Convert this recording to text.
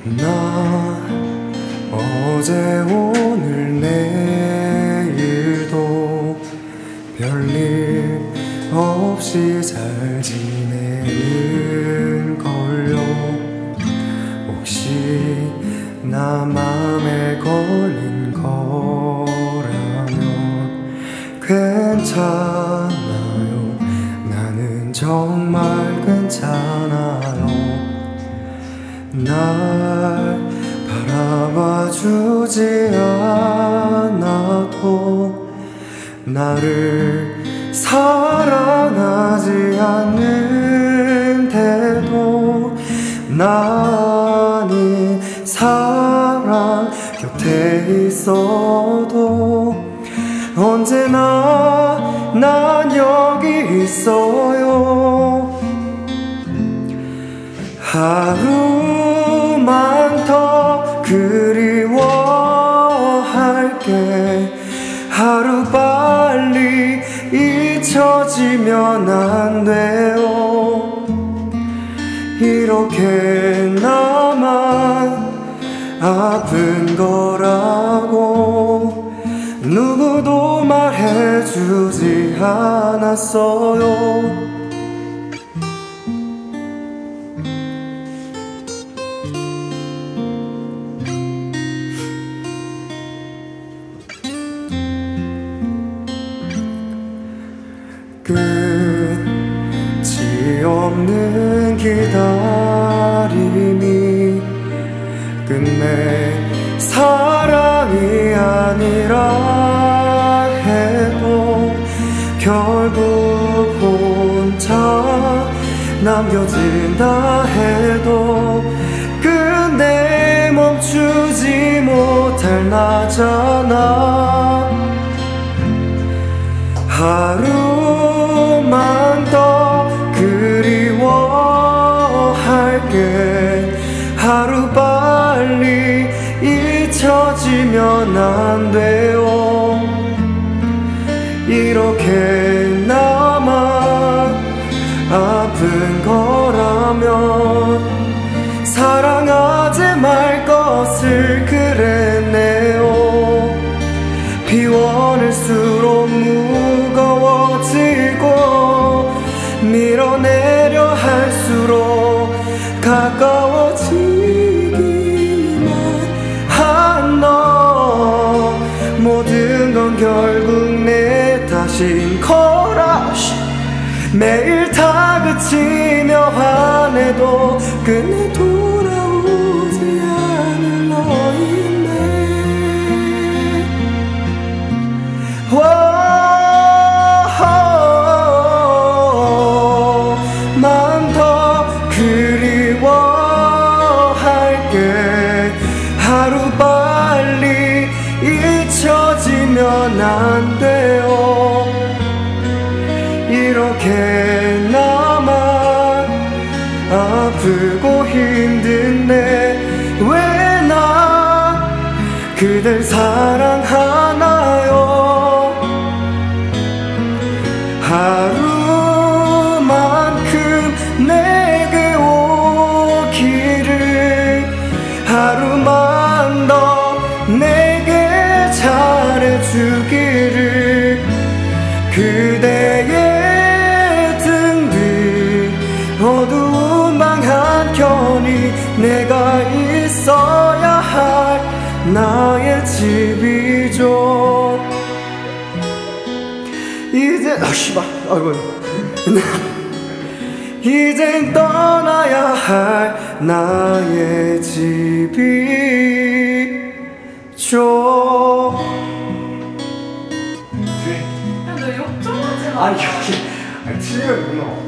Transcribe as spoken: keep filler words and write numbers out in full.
나 어제 오늘 내일도 별일 없이 잘 지내는걸요. 혹시 나 맘에 걸린 거라면 괜찮아요. 나는 정말 괜찮아요. 날 바라봐주지 않아도 나를 사랑하지 않는데도 나는 사랑 곁에 있어도 언제나 난 여기 있어요. 하루만 더 그리워할게. 하루 빨리 잊혀지면 안 돼요. 이렇게 나만 아픈 거라고 누구도 말해주지 않았어요. 끝이 없는 기다림이 끝내 사랑이 아니라 해도 결국 혼자 남겨진다 해도 끝내 멈추지 못할 나잖아. 하루만 더 그리워할게. 하루 빨리 잊혀지면 안 돼요. 이렇게 나만 아픈 거라면 사랑하지 말 것을 그랬네요. 비워낼수록 무거워지고 밀어내려 할수록 가까워지기만 한 너. 모든 건 결국 내 탓인 거라. 매일 다그치며 화내도 끝내 돌아오지 않을 너인데 만 더 그리워할게. 하루 빨리 잊혀지면 안 돼요. 이렇게 나만 아프고 힘든데 왜 나 그댈 사랑하나요. 하루만큼 내게 오기를. 하루만 더 내게 잘해주기를. 그대의 등 뒤 어두운 방 한켠이 내가 있어야 할 나의 집이죠. 이제 아 씨발 아이고 이젠 떠나야 할 나의 집이죠. 너 욕 좀 하지 마. 아니 여기 아니 틀려요.